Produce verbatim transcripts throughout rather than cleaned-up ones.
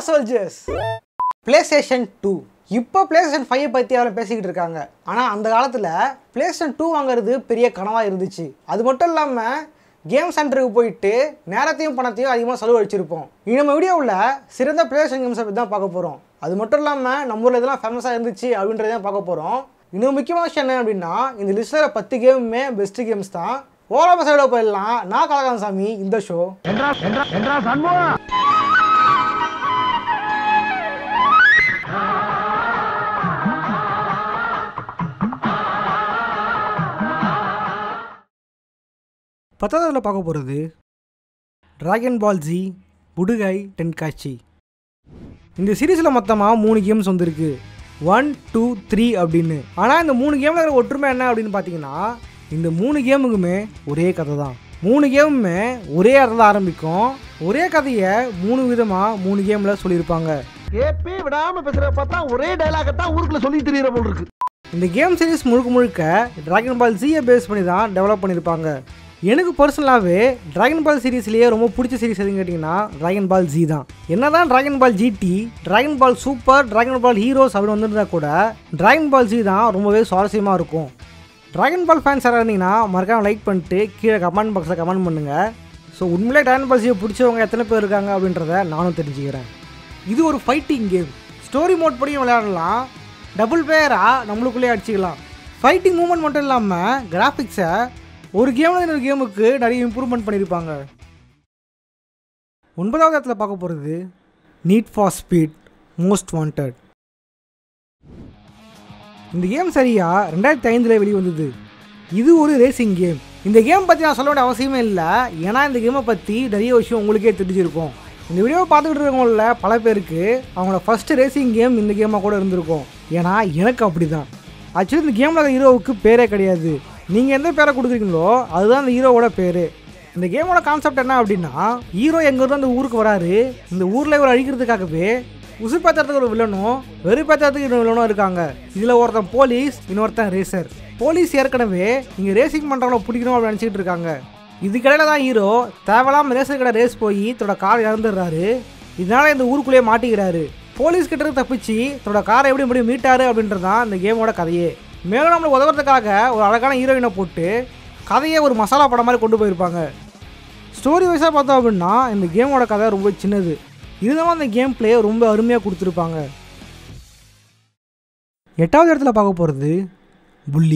soldiers. PlayStation two. இப்போ PlayStation five பத்தி அவரை பேசிக்கிட்டு இருக்காங்க. ஆனா அந்த காலத்துல PlayStation two வாங்குறது பெரிய கனவா இருந்துச்சு. அது மட்டும் இல்லாம கேம் சென்டருக்கு போயிட்டு நேரத்தையும் பணத்தையும் அதிகமாக செலவழிச்சிருப்போம். இனி நம்ம வீடியோவில் சிறந்த PlayStation கேம்ஸை பற்றி தான் பார்க்க போகிறோம். அது மட்டும் இல்லாமல் நம்ம ஊரில் இதெல்லாம் ஃபேமஸாக இருந்துச்சு அப்படின்றதான் பார்க்க போகிறோம். இன்னும் முக்கியமான விஷயம் என்ன அப்படின்னா இந்த லிஸ்ட்டில் பத்து கேமுமே பெஸ்ட்டு கேம்ஸ் தான். ஓரளவு சைடில் போயிடலாம். நான் கலகாந்த் சாமி. இந்த ஷோ பத்தாவதுல பார்க்க போகிறது டிராகன் பால் ஜி புடுகை டென்காச்சி. இந்த சீரீஸில் மொத்தமாக மூணு கேம்ஸ் வந்துருக்கு, ஒன் டூ த்ரீ அப்படின்னு. ஆனால் இந்த மூணு கேமில் இருக்கிற ஒற்றுமை என்ன அப்படின்னு பார்த்தீங்கன்னா இந்த மூணு கேமுக்குமே ஒரே கதை தான். மூணு கேமுமே ஒரே இடத்துல ஆரம்பிக்கும். ஒரே கதையை மூணு விதமாக மூணு கேமில் சொல்லியிருப்பாங்க. ஏப்பே விடாமல் பேசுகிற பார்த்தா ஒரே டைலாக தான் ஊருக்குள்ள சொல்லி தெரியுற போல் இருக்கு. இந்த கேம் சீரிஸ் முழுக்க முழுக்க டிராகன் பால் ஜியை பேஸ் பண்ணி தான் டெவலப் பண்ணியிருப்பாங்க. எனக்கு பர்சனலாகவே டிராகன் பால் சீரீஸ்லேயே ரொம்ப பிடிச்ச சீரிஸ் எதுன்னு கேட்டிங்கன்னா டிராகன் பால் ஜி தான். என்ன தான் Dragon Ball GT, Dragon Ball Super, Dragon Ball Heroes அப்படின்னு வந்துருந்தா கூட டிராகன் பால் ஜி தான் ரொம்பவே சுவாரஸ்யமாக இருக்கும். டிராகன் பால் ஃபேன்ஸ் யாராக இருந்தீங்கன்னா மறக்காம லைக் பண்ணிட்டு கீழே கமெண்ட் பாக்ஸில் கமெண்ட் பண்ணுங்கள். ஸோ உண்மையிலே டிராகன் பால் ஜியை பிடிச்சவங்க எத்தனை பேர் இருக்காங்க அப்படின்றத நானும் தெரிஞ்சுக்கிறேன். இது ஒரு ஃபைட்டிங் கேம். ஸ்டோரி மோட் படியும் விளையாடலாம், டபுள் பிளேயராக நம்மளுக்குள்ளேயே அடிச்சிக்கலாம். ஃபைட்டிங் மூமெண்ட் மட்டும் இல்லாமல் கிராஃபிக்ஸை ஒரு கேமில் இன்னொரு கேமுக்கு நிறைய இம்ப்ரூவ்மெண்ட் பண்ணியிருப்பாங்க. ஒன்பதாவது இடத்துல பார்க்க போகிறது Need for Speed Most Wanted. இந்த கேம் சரியாக ரெண்டாயிரத்தி ஐந்தில் வெளிவந்தது. இது ஒரு ரேசிங் கேம். இந்த கேம் பற்றி நான் சொல்ல வேண்டிய அவசியமே இல்லை, ஏன்னா இந்த கேமை பற்றி நிறைய விஷயம் உங்களுக்கே தெரிஞ்சிருக்கும். இந்த வீடியோவை பார்த்துக்கிட்டு இருக்கவங்கள பல பேருக்கு அவங்களோட ஃபஸ்ட்டு ரேசிங் கேம் இந்த கேமாக கூட இருந்திருக்கும். ஏன்னா எனக்கு அப்படி தான். ஆக்சுவலி இந்த கேமில் ஹீரோவுக்கு பேரே கிடையாது. நீங்கள் எந்த பேரை கொடுக்குறீங்களோ அதுதான் இந்த ஹீரோவோட பேர். இந்த கேமோட கான்செப்ட் என்ன அப்படின்னா ஹீரோ எங்கேருந்து அந்த ஊருக்கு வராரு. இந்த ஊரில் இவர் அழிக்கிறதுக்காகவே உசுர் பேத்துறதுக்கு ஒரு வில்லனும் வெறி பேத்துறதுக்கு இன்னொரு வில்லனும் இருக்காங்க. இதில் ஒருத்தன் போலீஸ், இன்னொருத்தன் ரேசர். போலீஸ் ஏற்கனவே இங்கே ரேசிங் பண்ணுறவங்கள பிடிக்கணும் அப்படின்னு நினச்சிக்கிட்டு இருக்காங்க. இதுக்கிடையில தான் ஹீரோ தேவையில்லாமல் ரேசர் கடை ரேஸ் போய் தன்னோட கார் இறந்துடுறாரு. இதனால் இந்த ஊருக்குள்ளேயே மாட்டிக்கிறாரு. போலீஸ் கிட்ட தப்பிச்சு தன்னோட காரை எப்படி எப்படி மீட்டாரு அப்படின்றது தான் இந்த கேமோட கதையே. மேலும் நம்மளுக்கு உதவுறதுக்காக ஒரு அழகான ஹீரோயினை போட்டு கதையை ஒரு மசாலா படம் மாதிரி கொண்டு போயிருப்பாங்க. ஸ்டோரி வைஸாக பார்த்தோம் அப்படின்னா இந்த கேமோட கதை ரொம்ப சின்னது, இருந்தாலும் அந்த கேம் பிளே ரொம்ப அருமையாக கொடுத்துருப்பாங்க. எட்டாவது இடத்துல பார்க்க போகிறது புல்லி.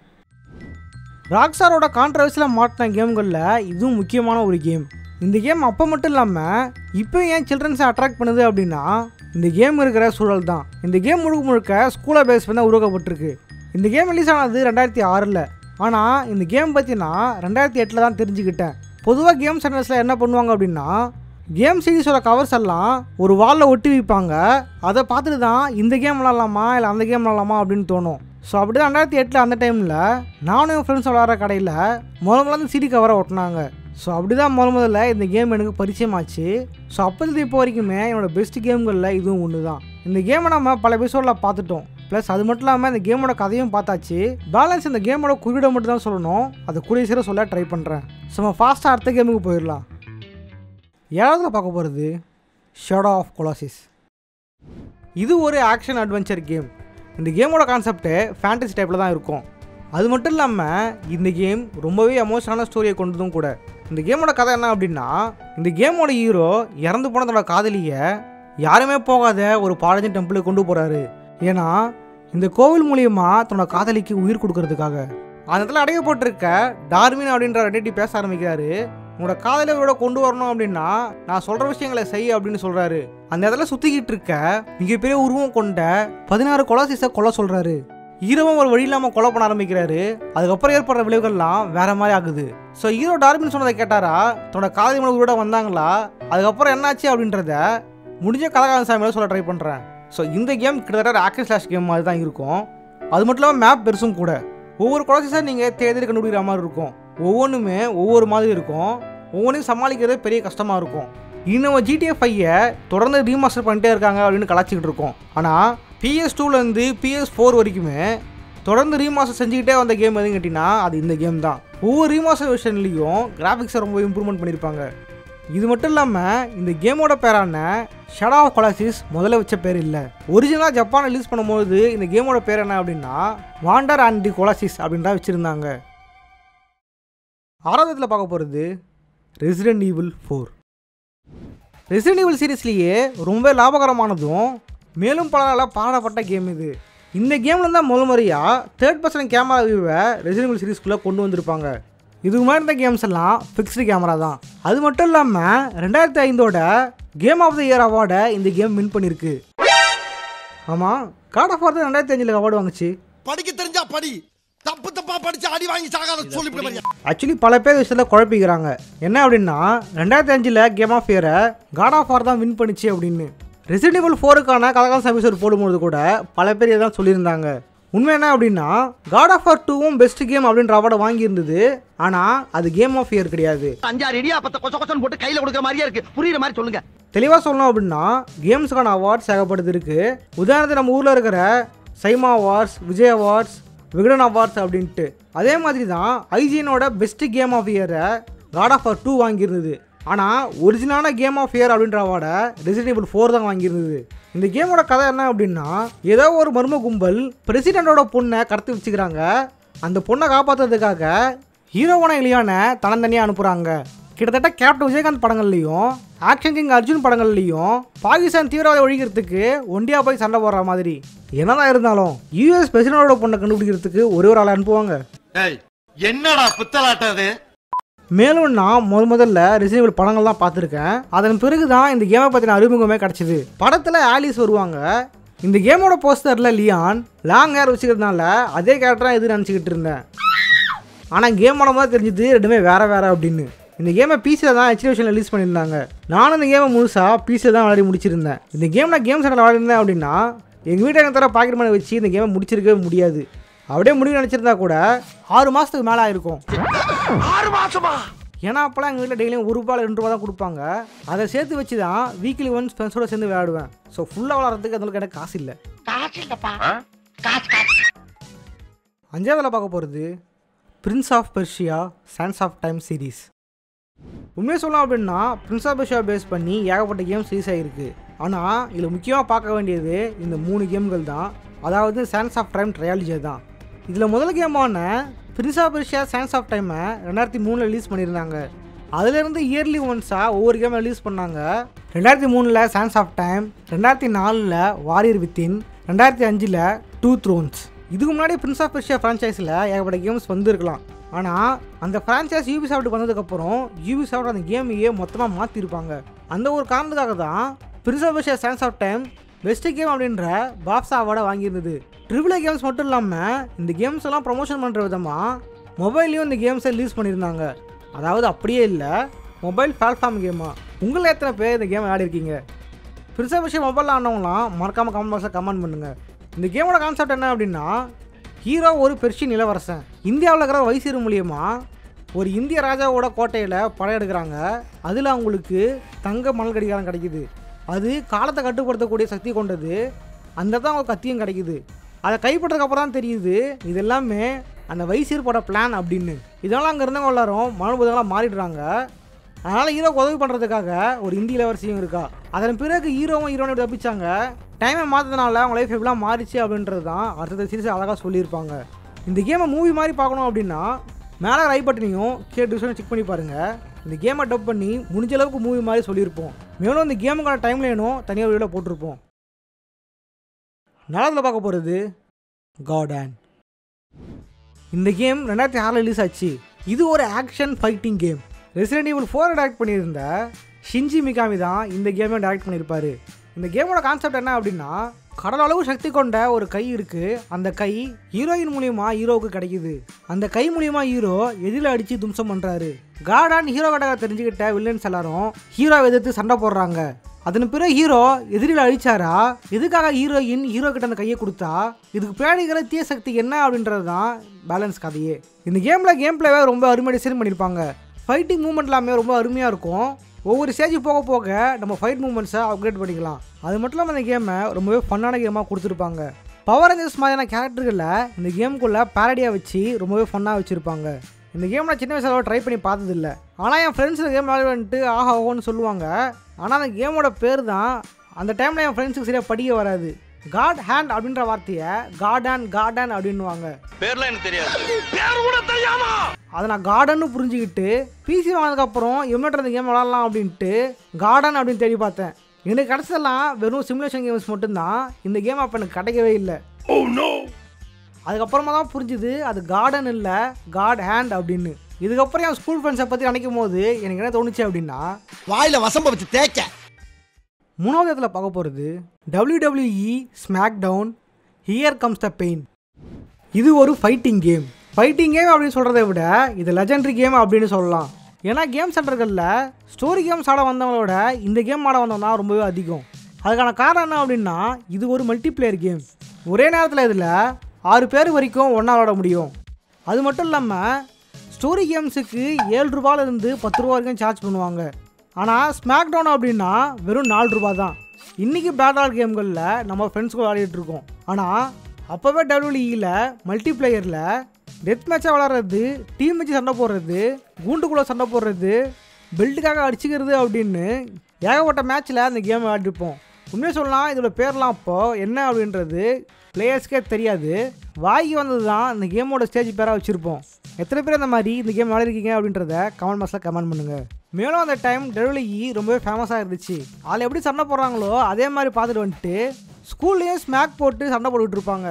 ராக்ஸ்டாரோட கான்ட்ரவர்சியில் மாட்டின கேம்களில் இதுவும் முக்கியமான ஒரு கேம். இந்த கேம் அப்போ மட்டும் இல்லாமல் இப்போ ஏன் சில்ட்ரன்ஸை அட்ராக்ட் பண்ணுது அப்படின்னா இந்த கேம் இருக்கிற சூழல் தான். இந்த கேம் முழுக்க முழுக்க ஸ்கூலை பேஸ் பண்ணி தான் உருவாக்கப்பட்டிருக்கு. இந்த கேம் ரிலீஸ் ஆனது ரெண்டாயிரத்தி ஆறில். ஆனால் இந்த கேம் பற்றி நான் ரெண்டாயிரத்தி எட்டில் தான் தெரிஞ்சுக்கிட்டேன். பொதுவாக கேம் சென்டர்ஸில் என்ன பண்ணுவாங்க அப்படின்னா கேம் சீரிஸோட கவர்ஸ் எல்லாம் ஒரு வாலில் ஒட்டி வைப்பாங்க. அதை பார்த்துட்டு தான் இந்த கேம் விளாட்லாமா இல்லை அந்த கேம் விளாட்லாமா அப்படின்னு தோணும். ஸோ அப்படி தான் ரெண்டாயிரத்தி எட்டில் அந்த டைமில் நானும் என் ஃப்ரெண்ட்ஸ் விளாட்ற கடையில் முதல் முதல்ல சிடி கவரை ஒட்டினாங்க. ஸோ அப்படி தான் முதல் முதல்ல இந்த கேம் எனக்கு பரிச்சயமாச்சு. ஸோ அப்போது இப்போ வரைக்குமே என்னோடய பெஸ்ட் கேம்களில் இதுவும் ஒன்று தான். இந்த கேமை நம்ம பல எபிசோடில் பார்த்துட்டோம். ப்ளஸ் அது மட்டும் இல்லாமல் இந்த கேமோட கதையும் பார்த்தாச்சு. பேலன்ஸ் இந்த கேமோட குறியீடை மட்டும் தான் சொல்லணும். அதை கூடிய சீக்கிரம் சொல்ல ட்ரை பண்ணுறேன். ஸோ நம்ம ஃபாஸ்ட்டாக அடுத்த கேமுக்கு போயிடலாம். ஏழாவதுல பார்க்க போகிறது ஷேடோ ஆஃப் கொலாசிஸ். இது ஒரு ஆக்ஷன் அட்வென்ச்சர் கேம். இந்த கேமோட கான்செப்ட்டு ஃபேண்டசி டைப்பில் தான் இருக்கும். அது மட்டும் இல்லாமல் இந்த கேம் ரொம்பவே எமோஷனான ஸ்டோரியை கொண்டதும் கூட. இந்த கேமோட கதை என்ன அப்படின்னா இந்த கேமோட ஹீரோ இறந்து போனதோட காதலியை யாருமே போகாத ஒரு பாழஞ்ச டெம்பிளுக்கு கொண்டு போகிறாரு. ஏன்னா இந்த கோவில் மூலியமாக தன்னோட காதலிக்கு உயிர் கொடுக்கறதுக்காக. அந்த இடத்துல அடையப்பட்டிருக்க டார்வின் அப்படின்ற ரெட்டி பேச ஆரம்பிக்கிறாரு. உங்களோட காதலை இவரோட கொண்டு வரணும் அப்படின்னா நான் சொல்கிற விஷயங்களை செய் அப்படின்னு சொல்கிறாரு. அந்த இடத்துல சுற்றிக்கிட்டு இருக்க மிகப்பெரிய உருவம் கொண்ட பதினாறு கொலாசிஸை கொலை சொல்கிறாரு. ஹீரோவும் ஒரு வழி இல்லாமல் கொலை பண்ண ஆரம்பிக்கிறாரு. அதுக்கப்புறம் ஏற்படுற விளைவுகள்லாம் வேற மாதிரி ஆகுது. ஸோ ஹீரோ டார்வின் சொன்னதை கேட்டாரா, தன்னோட காதலி மூலம் உயிரோட வந்தாங்களா, அதுக்கப்புறம் என்னாச்சு அப்படின்றத முடிஞ்ச கலகாந்த் சாமியில் சொல்ல ட்ரை பண்ணுறேன். ஸோ இந்த கேம் கிட்டத்தட்ட ஆக்ஷன் ஸ்லாஷ் கேம் மாதிரி தான் இருக்கும். அது மட்டும் இல்லாமல் மேப் பெருசும் கூட. ஒவ்வொரு கொலாசிஸாக நீங்கள் தேடி கண்டுபிடிக்கிற மாதிரி இருக்கும். ஒவ்வொன்றுமே ஒவ்வொரு மாதிரி இருக்கும். ஒவ்வொன்றையும் சமாளிக்கிறதே பெரிய கஷ்டமாக இருக்கும். இன்னும் ஜிடிஏ ஃபைவை தொடர்ந்து ரீமாஸ்டர் பண்ணிட்டே இருக்காங்க அப்படின்னு கலாச்சிக்கிட்டு இருக்கோம். ஆனால் பிஎஸ் டூலேருந்து பிஎஸ் ஃபோர் வரைக்குமே தொடர்ந்து ரீமாஸ்டர் செஞ்சுக்கிட்டே வந்த கேம் எதுன்னு கேட்டிங்கன்னா அது இந்த கேம் தான். ஒவ்வொரு ரீமாஸ்டர் வெர்ஷன்லேயும் கிராஃபிக்ஸை ரொம்ப இம்ப்ரூவ்மெண்ட் பண்ணியிருப்பாங்க. இது மட்டும் இல்லாமல் இந்த கேமோட பேரான ஷேடோ ஆஃப் கொலாசிஸ் முதல்ல வச்ச பேர் இல்லை. ஒரிஜினலாக ஜப்பான் ரிலீஸ் பண்ணும்போது இந்த கேமோட பேர் என்ன அப்படின்னா வாண்டர் அண்ட் தி கொலாசிஸ் அப்படின்றா வச்சுருந்தாங்க. ஆறாவதுல பார்க்க போகிறது Resident Evil four. Resident Evil சீரீஸ்லேயே ரொம்ப லாபகரமானதும் மேலும் பலரால் பாடப்பட்ட கேம் இது. இந்த கேமில் தான் முதல் முறையாக தேர்ட் பர்சன் கேமரா வியூவை ரெசிடென்ட் ஈவில் சீரீஸ்குள்ளே கொண்டு வந்திருப்பாங்க. இதுக்கு மாதிரி இருந்த கேம்ஸ் எல்லாம் ஃபிக்ஸ்டு கேமரா தான். அது மட்டும் இல்லாமல் ரெண்டாயிரத்தி ஐந்தோட கேம் ஆஃப் த இயர் அவார்டை இந்த கேம் வின் பண்ணியிருக்கு. ஆமாம், காட் ஆஃப் வார் ரெண்டாயிரத்தி அஞ்சில் அவார்டு வாங்குச்சு. படிக்க தெரிஞ்சா படி, தப்பு தப்பா படிச்சு அடி வாங்கி சாகாத சொல்லி. ஆக்சுவலி பல பேர் விஷயத்தில் குழப்பிக்கிறாங்க. என்ன அப்படின்னா ரெண்டாயிரத்தி அஞ்சில் கேம் ஆஃப் இயரை காட் ஆஃப் வார் தான் வின் பண்ணிச்சு அப்படின்னு. ரெசிடென்ட் ஈவில் ஃபோருக்கான கலகால எபிசோட் போடும்போது கூட பல பேர் இதான் சொல்லியிருந்தாங்க. உண்மை என்ன அப்படின்னா காட் ஆஃப் வார் டூவும் பெஸ்ட் கேம் அப்படின்ற அவார்டை வாங்கியிருந்தது. ஆனால் அது கேம் ஆஃப் இயர் கிடையாது. அஞ்சாறு இடியா பத்த கொச்ச கொச்சன் போட்டு கையில் கொடுக்குற மாதிரியே இருக்கு. புரியுற மாதிரி சொல்லுங்க. தெளிவாக சொல்லணும் அப்படின்னா கேம்ஸுக்கான அவார்ட்ஸ் ஏகப்படுது இருக்கு. உதாரணத்துக்கு நம்ம ஊரில் இருக்கிற SIIMA awards, Vijay awards, Vikatan awards அப்படின்ட்டு அதே மாதிரி தான் ஐஜிஎனோட பெஸ்ட் கேம் ஆஃப் இயரை காட் ஆஃப் வார் டூ வாங்கியிருந்தது. ஆனால் ஒரிஜினலான கேம் ஆஃப் இயர் அப்படின்ற அவார்டை ரெசிடென்ட் ஈவில் ஃபோர் தான் வாங்கியிருந்தது. இந்த கேமோட கதை என்ன அப்படின்னா ஏதோ ஒரு மர்ம கும்பல் பிரசிடென்ட்டோட பொண்ணை கடத்தி வச்சுக்கிறாங்க. அந்த பொண்ணை காப்பாற்றுறதுக்காக ஹீரோவான இலியான தனந்தனியாக அனுப்புகிறாங்க. கிட்டத்தட்ட கேப்டன் விஜயகாந்த் படங்கள்லையும் ஆக்ஷன் கிங் அர்ஜுன் படங்கள்லையும் பாகிஸ்தான் தீவிரவாத ஒழிக்கிறதுக்கு ஒண்டியா போய் சண்டை போடுற மாதிரி. என்னதான் இருந்தாலும் யூஎஸ் பிரசிடென்ட்டோட பொண்ணை கண்டுபிடிக்கிறதுக்கு ஒரே ஒரு ஆளை அனுப்புவாங்க. என்னடா புத்தலாட்டது? மேலும் நான் முத முதல்ல ரெசிடென்ட் ஈவில் படங்கள் தான் பார்த்துருக்கேன். அதன் பிறகு தான் இந்த கேமை பற்றின அறிமுகமே கிடச்சிது. படத்தில் ஆலிஸ் வருவாங்க. இந்த கேமோட போஸ்டரில் லியான் லாங் ஹேர் வச்சுக்கிறதுனால அதே கேரக்டராக எது நினச்சிக்கிட்டு இருந்தேன். ஆனால் கேமோட மாதிரி தெரிஞ்சது ரெண்டுமே வேறு வேறு அப்படின்னு. இந்த கேமை பிசியில் தான் ஹெச்டி வெர்ஷன் ரிலீஸ் பண்ணியிருந்தாங்க. நானும் இந்த கேமை முழுசாக பிசியில் தான் விளையாடி முடிச்சிருந்தேன். இந்த கேம் நான் கேம் சென்டர் விளையாடிருந்தேன் அப்படின்னா எங்கள் வீட்டை எனக்கு தர பாக்கெட் மணி வச்சு இந்த கேமை முடிச்சிருக்கவே முடியாது. அப்படியே முடிவு நினச்சிருந்தா கூட ஆறு மாதத்துக்கு மேலே ஆயிருக்கும். ஆறு மாசமா? ஏன்னா அப்போலாம் எங்கள் வீட்டில் டெய்லியும் ஒரு ரூபாய் ரெண்டு ரூபா தான் கொடுப்பாங்க. அதை சேர்த்து வச்சு தான் வீக்லி ஒன்ஸ் ஃப்ரெண்ட்ஸோட சேர்ந்து விளையாடுவேன். ஸோ ஃபுல்லாக விளாட்றதுக்கு அதுக்கு எனக்கு காசு இல்லை. அஞ்சாவதுல பார்க்க போகிறது Prince of Persia Sands of Time series. உண்மையாக சொல்லலாம் அப்படின்னா பிரின்ஸ் ஆஃப் பெர்ஷியா பேஸ் பண்ணி ஏகப்பட்ட கேம்ஸ் ரிலீஸ் ஆகிருக்கு. ஆனால் இதில் முக்கியமாக பார்க்க வேண்டியது இந்த மூணு கேம்கள் தான். அதாவது சாண்ட்ஸ் ஆஃப் டைம் ட்ரையாலஜி தான். இதில் முதல் கேமான Prince of Persia Sands of டைமை ரெண்டாயிரத்தி மூணில் ரிலீஸ் பண்ணியிருந்தாங்க. அதுலேருந்து இயர்லி ஒன்ஸாக ஒவ்வொரு கேமை ரிலீஸ் பண்ணாங்க. ரெண்டாயிரத்தி மூணில் சாண்ட்ஸ் ஆஃப் டைம், ரெண்டாயிரத்தி நாலில் வாரியர் வித்தின், ரெண்டாயிரத்தி அஞ்சில் டூ த்ரோன்ஸ். இதுக்கு முன்னாடி பிரின்ஸ் ஆஃப் பெர்ஷியா ஃப்ரான்ச்சைஸில் ஏகப்பட்ட கேம்ஸ் வந்துருக்கலாம். ஆனால் அந்த ஃப்ரான்ச்சைஸ் யூபிசாஃப்ட் வந்ததுக்கப்புறம் யூபிசாஃப்ட் அந்த கேமையே மொத்தமாக மாற்றிருப்பாங்க. அந்த ஒரு காரணத்துக்காக தான் Prince of Persia Sands of Time best game அப்படின்ற பாப்ஸா அவார்டை வாங்கியிருந்தது. ட்ரிபிள் ஏ கேம்ஸ் மட்டும் இல்லாமல் இந்த கேம்ஸ் எல்லாம் ப்ரொமோஷன் பண்ணுற விதமாக மொபைல்லையும் இந்த கேம்ஸை ரிலீஸ் பண்ணியிருந்தாங்க. அதாவது அப்படியே இல்லை, மொபைல் பிளாட்ஃபார்ம் கேமா. உங்களை எத்தனை பேர் இந்த கேம் விளையாடிருக்கீங்க? பிரின்ஸ் ஆஃப் பெர்ஷியா மொபைலில் ஆனவங்களாம் மறக்காமல் கமெண்ட் பாக்ஸில் கமெண்ட் பண்ணுங்கள். இந்த கேமோட கான்செப்ட் என்ன அப்படின்னா ஹீரோ ஒரு பெர்ஷியன் இளவரசன் இந்தியாவில் இருக்கிற வைசிறு மூலியமாக ஒரு இந்திய ராஜாவோட கோட்டையில் படையெடுக்கிறாங்க. அதில் அவங்களுக்கு தங்க மணல் கடிகாரம் கிடைக்குது. அது காலத்தை கட்டுப்படுத்தக்கூடிய சக்தி கொண்டது. அந்த தான் அவங்க கத்தியும் கிடைக்குது. அதை கைப்பற்றதுக்கப்புறம் தான் தெரியுது இது எல்லாமே அந்த வைசியரோட பிளான் அப்படின்னு. இதனால் அங்கே இருந்தவங்க எல்லாரும் மனோபூதங்களாக மாறிடுறாங்க. அதனால் ஹீரோக்கு உதவி பண்ணுறதுக்காக ஒரு இந்திய இளவரசியும் இருக்கா. அதன் பிறகு ஹீரோவும் ஹீரோனோட தப்பிச்சாங்க. டைமை மாற்றதுனால அவங்க லைஃப் எப்படிலாம் மாறிச்சு அப்படின்றது தான் அடுத்த சீரிஸ் அழகாக சொல்லியிருப்பாங்க. இந்த கேமை மூவி மாதிரி பார்க்கணும் அப்படின்னா மேலே ரைட் பட்டனையும் கீழே டிஸ்கிரிப்ஷனை செக் பண்ணி பாருங்கள். இந்த கேமை டப் பண்ணி முடிஞ்ச அளவுக்கு மூவி மாதிரி சொல்லியிருப்போம். மேலும் இந்த கேமுக்கான டைம் லைனும் தனியாக வீடியோவில் போட்டிருப்போம். நாலாவதுல பார்க்க போகிறது கார்டன். இந்த கேம் ரெண்டாயிரத்தி ஆறில் ரிலீஸ் ஆச்சு. இது ஒரு action fighting game. Resident Evil ஃபோரை டைரக்ட் பண்ணியிருந்த ஷின்ஜி மிகாமி தான் இந்த கேமை டைரக்ட் பண்ணியிருப்பார். இந்த கேமோட கான்செப்ட் என்ன அப்படின்னா கடலளவு சக்தி கொண்ட ஒரு கை இருக்குது. அந்த கை ஹீரோயின் மூலியமாக ஹீரோவுக்கு கிடைக்குது. அந்த கை மூலியமாக ஹீரோ எதிரில் அடித்து தும்சம் பண்ணுறாரு. கார்டன் ஹீரோ கட்டக தெரிஞ்சுக்கிட்ட வில்லன்ஸ் எல்லாரும் ஹீரோவை எதிர்த்து சண்டை போடுறாங்க. அதன் பிறகு ஹீரோ எதிரில் அழிச்சாரா, எதுக்காக ஹீரோயின் ஹீரோ கிட்ட அந்த கையை கொடுத்தா, இதுக்கு பின்னாடிக்கிற தீய சக்தி என்ன அப்படின்றது தான் பேலன்ஸ் கதையே. இந்த கேமில் கேம் பிளேவே ரொம்ப அருமையாக டிசைன் பண்ணியிருப்பாங்க. ஃபைட்டிங் மூவ்மெண்ட் எல்லாமே ரொம்ப அருமையாக இருக்கும். ஒவ்வொரு ஸ்டேஜ் போக போக நம்ம ஃபைட் மூவ்மெண்ட்ஸை அப்கிரேட் பண்ணிக்கலாம். அது மட்டும் இல்லாமல் இந்த கேமை ரொம்பவே ஃபன்னான கேமாக கொடுத்துருப்பாங்க. பவர் ரேஞ்சர்ஸ் மாதிரியான கேரக்டர்களில் இந்த கேமுக்குள்ளே பேரடியாக வச்சு ரொம்பவே ஃபன்னாக வச்சுருப்பாங்க. இந்த கேம் நான் சின்ன வயசில் ட்ரை பண்ணி பார்த்ததில்ல. ஆனால் என் ஃப்ரெண்ட்ஸ் இந்த கேம் விளையாடுன்ட்டு ஆஹா ஓன்னு சொல்லுவாங்க. ஆனால் அந்த கேமோட பேர் தான் அந்த டைமில் என் ஃப்ரெண்ட்ஸுக்கு சரியாக படிக்க வராது. காட் ஹேண்ட் அப்படின்ற வார்த்தையை கார்டன் கார்டன் அப்படின்னுவாங்க. பேர்லாம் எனக்கு தெரியாது. அதை நான் கார்டன்னு புரிஞ்சுக்கிட்டு பிசி வாங்கினதுக்கப்புறம் எம்யூலேட்டர் இந்த கேம் விளாட்லாம் அப்படின்ட்டு கார்டன் அப்படின்னு தேடி பார்த்தேன். எனக்கு கிடச்சதெல்லாம் வெறும் சிமுலேஷன் கேம்ஸ் மட்டும்தான். இந்த கேம் அப்போ எனக்கு கிடைக்கவே இல்லை. அதுக்கப்புறமா தான் புரிஞ்சுது அது கார்டன் இல்லை காட் ஹேண்ட் அப்படின்னு. இதுக்கப்புறம் என் ஸ்கூல் ஃப்ரெண்ட்ஸை பற்றி நினைக்கும் போது எனக்கு என்ன தோணுச்சு அப்படின்னா வாயில வசம்ப வச்சு தேய்க்க. மூணாவது இடத்துல பார்க்க போகிறது W W E SmackDown Here Comes the Pain. இது ஒரு ஃபைட்டிங் கேம். ஃபைட்டிங் கேம் அப்படின்னு சொல்கிறத விட இது லெஜெண்டரி கேம் அப்படின்னு சொல்லலாம். ஏன்னா கேம் சென்டர்களில் ஸ்டோரி கேம்ஸ் ஆட வந்தவங்களோட இந்த கேம் ஆட வந்தவங்க தான் ரொம்பவே அதிகம். அதுக்கான காரணம் என்ன அப்படின்னா இது ஒரு மல்டிப்ளேயர் கேம். ஒரே நேரத்தில் இதில் ஆறு பேர் வரைக்கும் ஒன்றா விளாட முடியும். அது மட்டும் இல்லாமல் ஸ்டோரி கேம்ஸுக்கு ஏழு ரூபாயிலிருந்து பத்து ரூபா வரைக்கும் சார்ஜ் பண்ணுவாங்க. ஆனால் ஸ்மாக் டவுன் அப்படின்னா வெறும் நாலு ரூபா தான். இன்றைக்கி பேட்டால் கேம்களில் நம்ம ஃப்ரெண்ட்ஸ்க்கு விளையாடிட்டு இருக்கோம். ஆனால் அப்போவே டபிள்யூஇயில் மல்டிப்ளேயரில் டெத் மேட்சாக விளாட்றது, டீம் வச்சு சண்டை போடுறது, கூண்டுக்குள்ளே சண்டை போடுறது, பெல்ட்டுக்காக அடிச்சுக்கிறது அப்படின்னு ஏகப்பட்ட மேட்ச்சில் அந்த கேம் விளையாடிருப்போம். உண்மையாக சொல்லலாம் இதோட பேர்லாம் அப்போது என்ன அப்படின்றது பிளேயர்ஸ்க்கே தெரியாது. வாங்கி வந்தது தான் இந்த கேமோட ஸ்டேஜ் பேராக வச்சுருப்போம். எத்தனை பேர் அந்த மாதிரி இந்த கேம் விளையாடிருக்கீங்க அப்படின்றத கமெண்ட் பாக்ஸில் கமெண்ட் பண்ணுங்கள். மேலும் அந்த டைம் டபிள்யூஇ ரொம்பவே ஃபேமஸாக இருந்துச்சு. அதில் எப்படி சண்டை போடுறாங்களோ அதே மாதிரி பார்த்துட்டு வந்துட்டு ஸ்கூல்லேயே ஸ்மாக் போட்டு சண்டை போட்டுக்கிட்டு இருப்பாங்க.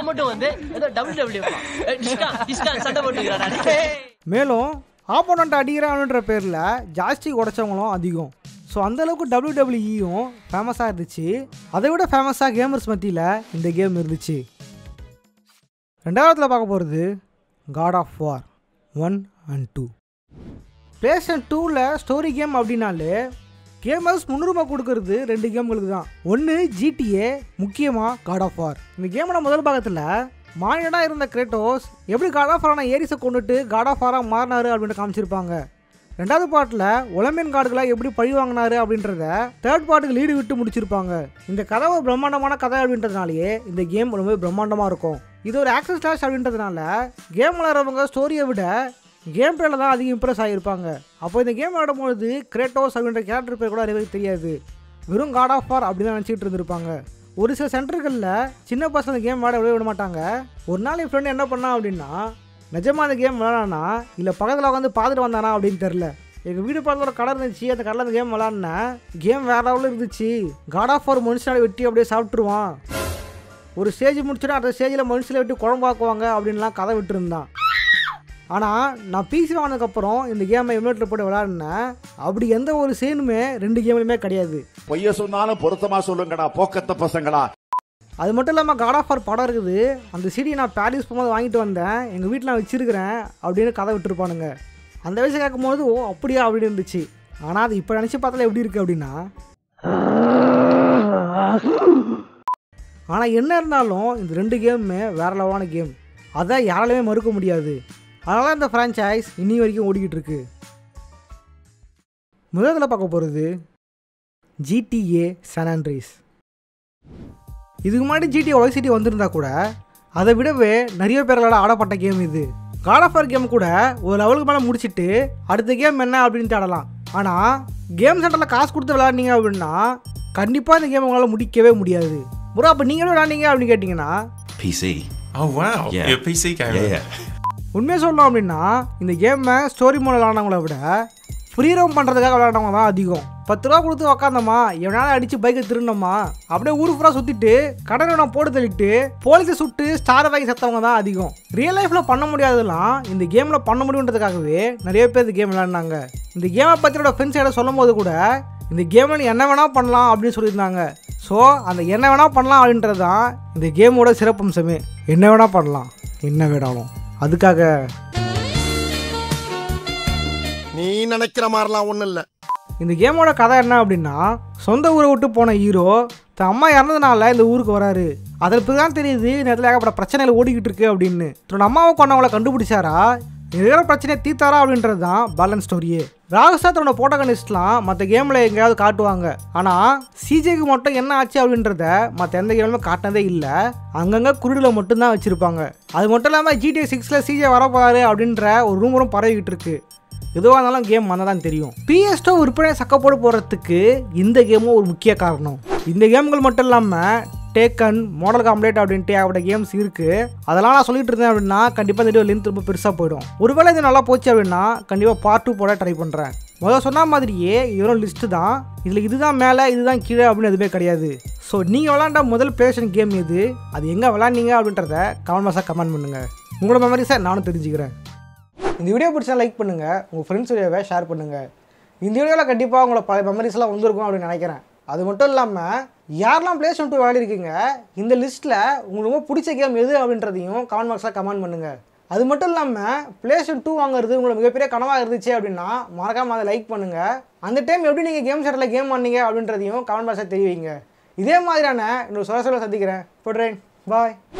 மேலும் ஆப்போனண்ட் அடிக்கிறான்ற பேரில் ஜாஸ்தி உடைச்சவங்களும் அதிகம். ஸோ அந்தளவுக்கு டபிள்யூ டபிள்யூஇயும் ஃபேமஸாக இருந்துச்சு. அதை விட ஃபேமஸாக கேமர்ஸ் மத்தியில் இந்த கேம் இருந்துச்சு. ரெண்டாவதுல பார்க்க போகிறது God of War one and two. PlayStation டூவில் ஸ்டோரி கேம் அப்படின்னாலே கேமர்ஸ் முன்னுரிமை கொடுக்கறது ரெண்டு கேம்களுக்கு தான். ஒன்று ஜிடிஏ, முக்கியமாக காட் ஆஃப் வார். இந்த கேமோட முதல் பாகத்தில் மானியடாக இருந்த கிரேட்டோஸ் எப்படி காட் ஆஃப் வாரான ஏரிஸை கொண்டுட்டு காட் ஆஃப் வாராக மாறினாரு அப்படின்னு காமிச்சிருப்பாங்க. ரெண்டாவது பாட்டில் ஒலிம்பியன் கார்டுகளை எப்படி பழி வாங்கினாரு அப்படின்றத தேர்ட் பார்ட்டுக்கு லீடு விட்டு முடிச்சிருப்பாங்க. இந்த கதை ஒரு பிரம்மாண்டமான கதை அப்படின்றதுனாலேயே இந்த கேம் ரொம்ப பிரம்மாண்டமாக இருக்கும். இது ஒரு ஆக்சன் ஸ்லாஷ் அப்படின்றதுனால கேம் விளையாடுறவங்க ஸ்டோரியை விட கேம் பிளேல தான் அதிகம் இம்ப்ரெஸ் ஆகியிருப்பாங்க. அப்போ இந்த கேம் விளையாடும்போது கிரேட்டோஸ் அப்படின்ற கேரக்டர் பேர் கூட நிறைய தெரியாது. வெறும் காட் ஆஃப் வார் அப்படி தான் நினச்சிட்டு இருந்திருப்பாங்க. ஒரு சில சென்டர்களில் சின்ன பசங்க கேம் விளையாட விட விட மாட்டாங்க. ஒரு நாள் என் ஃப்ரெண்டு என்ன பண்ணா அப்படின்னா நிஜமாக அந்த கேம் விளாட்னா இல்லை பக்கத்தில் உட்காந்து பார்த்துட்டு வந்தானா அப்படின்னு தெரில. எங்கள் வீடு பக்கத்தில் கடை இருந்துச்சு. அந்த கடையில் அந்த கேம் விளாட்னேன். கேம் வேறு லெவலில் இருந்துச்சு. காட் ஆஃப் வார் மனுஷனால வெட்டி அப்படியே சாப்பிட்ருவான். ஒரு ஸ்டேஜ் முடிச்சுட்டு அந்த ஸ்டேஜில் மனுஷில் வெட்டி குழம்பாக்குவாங்க அப்படின்லாம் கதை விட்டுருந்தான். ஆனால் நான் பிசி வாங்கினதுக்கப்புறம் இந்த கேமை எமுலேட்டர் போட்டு விளையாடினேன். அப்படி எந்த ஒரு சீனுமே ரெண்டு கேம்லையுமே கிடையாது. பொய்ய சொன்னாலும் பொருத்தமாக சொல்லுங்கடா போக்கத்த பசங்களா. அது மட்டும் இல்லாமல் காட் ஆஃப் வார் படம் இருக்குது. அந்த சிடி நான் பாரிஸ் போகும்போது வாங்கிட்டு வந்தேன். எங்கள் வீட்டில் நான் வச்சுருக்கிறேன் அப்படின்னு கதை விட்டுருப்பானுங்க. அந்த வயசு கேட்கும்போது ஓ அப்படியா அப்படின்னு இருந்துச்சு. ஆனால் அது இப்போ நினச்சி பார்த்தால எப்படி இருக்குது அப்படின்னா. ஆனால் என்ன இருந்தாலும் இந்த ரெண்டு கேமுமே வேறு லெவலான கேம். அதை யாராலுமே மறுக்க முடியாது. அதனால இந்த ஃப்ரான்ச்சைஸ் இன்னி வரைக்கும் ஓடிக்கிட்டு இருக்கு. முதல்ல பார்க்க போகிறது ஜிடிஏ சான் ஆண்ட்ரீஸ். இதுக்கு முன்னாடி ஜிடிஏ ஒய் சிட்டி வந்திருந்தா கூட அதை விடவே நிறைய பேர்களால் ஆடப்பட்ட கேம் இது. காட் ஆஃப் வார் கேம் கூட ஒரு லெவலுக்கு மேலே முடிச்சுட்டு அடுத்த கேம் என்ன அப்படின்னு தேடலாம். ஆனால் கேம் சென்டரில் காசு கொடுத்து விளையாடினீங்க அப்படின்னா கண்டிப்பாக இந்த கேம் உங்களால் முடிக்கவே முடியாது. ப்ரோ அப்போ நீங்களும் விளையாடினீங்க அப்படின்னு கேட்டிங்கன்னா P C. Oh wow, yeah. You're a P C gamer. Yeah, yeah. உண்மையை சொல்லணும் அப்படின்னா இந்த கேமை ஸ்டோரி மோடில் விளாண்டவங்கள விட ஃப்ரீ ரோம் பண்ணுறதுக்காக விளையாண்டவங்க தான் அதிகம். பத்து ரூபா கொடுத்து உக்காந்தோமா எவனால அடித்து பைக்கை திருடணுமா அப்படியே ஊருக்கு பூரா சுற்றிட்டு கடனை நான் போட்டு தள்ளிட்டு போலீஸை சுட்டு ஸ்டார் வாங்கி செத்தவங்க தான் அதிகம். ரியல் லைஃப்பில் பண்ண முடியாதெல்லாம் இந்த கேமில் பண்ண முடியுன்றதுக்காகவே நிறைய பேர் இந்த கேம் விளையாடினாங்க. இந்த கேமை பற்றியோட ஃப்ரெண்ட்ஸ் இடம் சொல்லும் போது கூட இந்த கேமில் என்ன வேணால் பண்ணலாம் அப்படின்னு சொல்லியிருந்தாங்க. ஸோ அந்த என்ன வேணால் பண்ணலாம் அப்படின்றது தான் இந்த கேமோட சிறப்பம்சமே. என்ன வேணால் பண்ணலாம், என்ன வேணாலும். அதுக்காக நீ நினைக்கிற மாதிரிலாம் ஒன்றும் இல்லை. இந்த கேமோட கதை என்ன அப்படின்னா சொந்த ஊரை விட்டு போன ஹீரோ தன் அம்மா இறந்ததுனால இந்த ஊருக்கு வராரு. அதற்கு தான் தெரியுது நேரத்தில் ஏகப்பட்ட பிரச்சனைகள் ஓடிக்கிட்டு இருக்கு அப்படின்னு. தன்னோட அம்மாவை கொண்டவங்களை கண்டுபிடிச்சாரா இருக்கிற பிரச்சனையை தீத்தாரா அப்படின்றது தான் பேலன்ஸ் ஸ்டோரியே. ராகுசா தன்னோட ப்ரோட்டகனிஸ்ட்லாம் மற்ற கேமில் எங்கேயாவது காட்டுவாங்க. ஆனால் சிஜேக்கு மட்டும் என்ன ஆச்சு அப்படின்றத மற்ற எந்த கேமுமே காட்டினதே இல்லை. அங்கங்கே குருடில் மட்டும்தான் வச்சுருப்பாங்க. அது மட்டும் இல்லாமல் ஜிடிஏ சிக்ஸில் சிஜே வரப்போறாரு அப்படின்ற ஒரு ரூமரும் பரவிக்கிட்டு இருக்கு. எதுவாக இருந்தாலும் கேம் வந்தால் தான் தெரியும். பிஎஸ்டோ விற்பனை சக்கப்போடு போகிறதுக்கு இந்த கேமும் ஒரு முக்கிய காரணம். இந்த கேம்கள் மட்டும் இல்லாமல் டேக்கன், மாடல் காம்ப்ளேட் அப்படின்ட்டு அவரோட கேம்ஸ் இருக்குது. அதெல்லாம் நான் சொல்லிட்டு இருந்தேன் அப்படின்னா கண்டிப்பாக இந்த வீடியோ லென்த் ரொம்ப பெருசாக போயிடும். ஒருவேளை இது நல்லா போச்சு அப்படின்னா கண்டிப்பாக பார்ட் டூ போட ட்ரை பண்ணுறேன். முதல்ல சொன்ன மாதிரியே இதெல்லாம் லிஸ்ட்டு தான். இதில் இதுதான் மேலே இதுதான் கீழே அப்படின்னு எதுவுமே கிடையாது. ஸோ நீங்கள் விளாண்ட முதல் பிளேஸ்டேஷன் கேம் எது, அது எங்கே விளாண்டிங்க அப்படின்றத கமெண்ட் பாக்ஸாக கமெண்ட் பண்ணுங்கள். உங்களோட மெமரிஸை நானும் தெரிஞ்சுக்கிறேன். இந்த வீடியோ பிடிச்சா லைக் பண்ணுங்கள், உங்கள் ஃப்ரெண்ட்ஸ் வீடியோவை ஷேர் பண்ணுங்கள். இந்த வீடியோவில் கண்டிப்பாக உங்களை பழைய மெமரிஸ்லாம் வந்திருக்கும் அப்படின்னு நினைக்கிறேன். அது மட்டும் இல்லாமல் யாரெல்லாம் பிளேஸ்டேஷன் டூ விளையாடிருக்கீங்க, இந்த லிஸ்ட்டில் உங்களுக்கு ரொம்ப பிடிச்ச கேம் எது அப்படின்றதையும் கமெண்ட் பாக்ஸில் கமெண்ட் பண்ணுங்கள். அது மட்டும் இல்லாமல் பிளேஸ்டேஷன் டூ வாங்குறது உங்களுக்கு மிகப்பெரிய கனவாக இருந்துச்சு அப்படின்னா மறக்காமல் அதை லைக் பண்ணுங்கள். அந்த டைம் எப்படி நீங்கள் கேம் செட்டில் கேம் பண்ணீங்க அப்படின்றதையும் கமெண்ட் பாக்ஸில் தெரிவிங்க. இதே மாதிரியான இன்னொரு சொல்ல சொல்ல சந்திக்கிறேன். போடுறேன். பாய்.